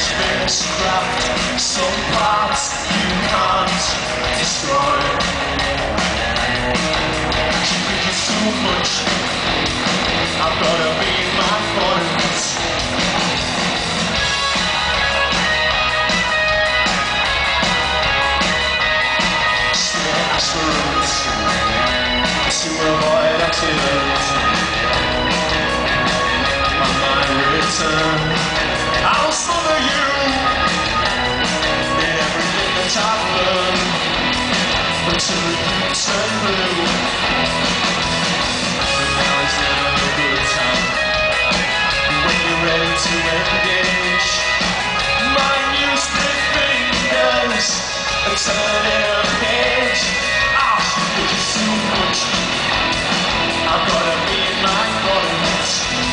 Scrapped some parts you can't destroy. It's too much. I've gotta be my point. Stay asteroids to avoid accidents. On my return, I'll smother you. I've learned until you turn blue. But now is never a good time when you're ready to engage. My new split fingers are turning a page. It's too much. I've gotta be in my point.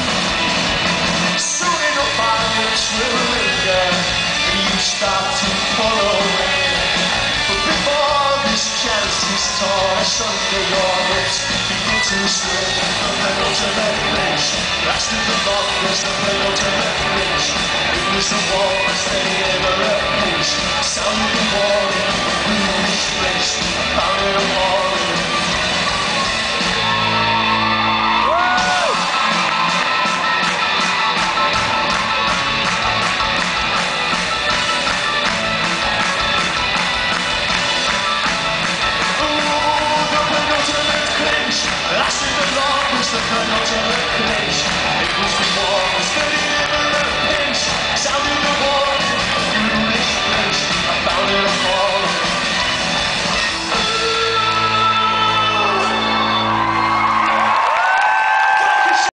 Soon enough violence will linger, and you start to follow me. Toss under your lips, begin to swim the penultimate bridge. That's to the darkness, the penultimate bridge. It was the walls they never reached. Sound of the warning, foolish place, found it all.